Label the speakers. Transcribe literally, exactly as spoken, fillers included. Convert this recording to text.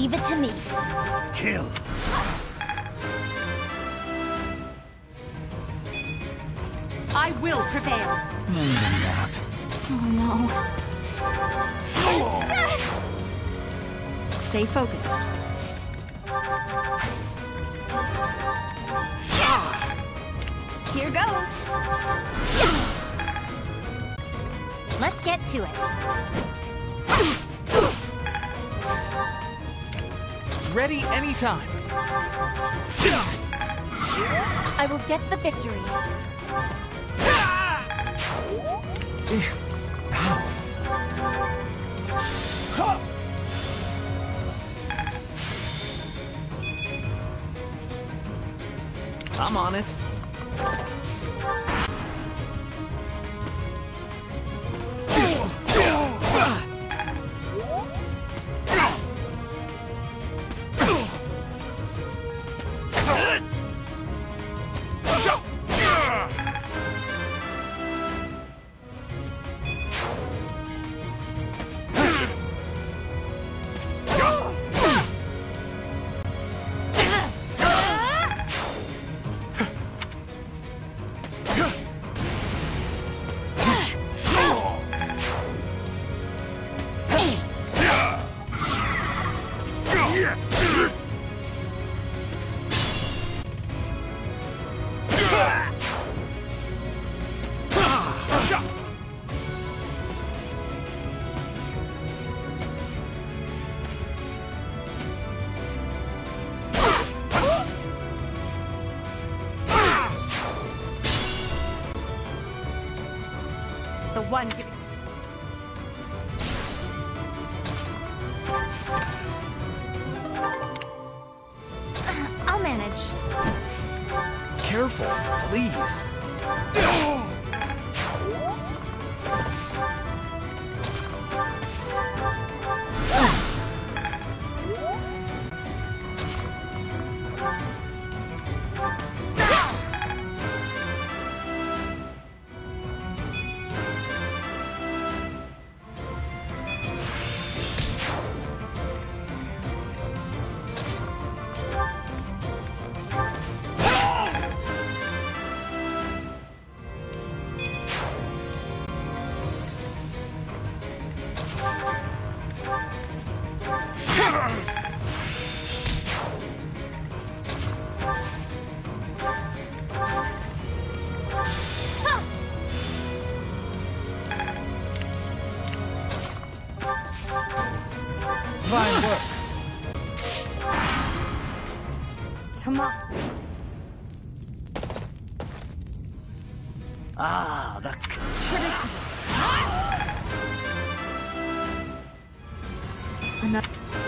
Speaker 1: Leave it to me.
Speaker 2: Kill.
Speaker 3: I will prevail.
Speaker 1: Oh no.
Speaker 3: Stay focused.
Speaker 1: Here goes. Let's get to it.
Speaker 4: Ready anytime.
Speaker 1: I will get the victory.
Speaker 4: Ow. I'm on it.
Speaker 3: The one giving...
Speaker 1: I'll manage.
Speaker 4: Careful, please. Fine work.
Speaker 3: Tomorrow.
Speaker 2: Ah, the...
Speaker 3: Another...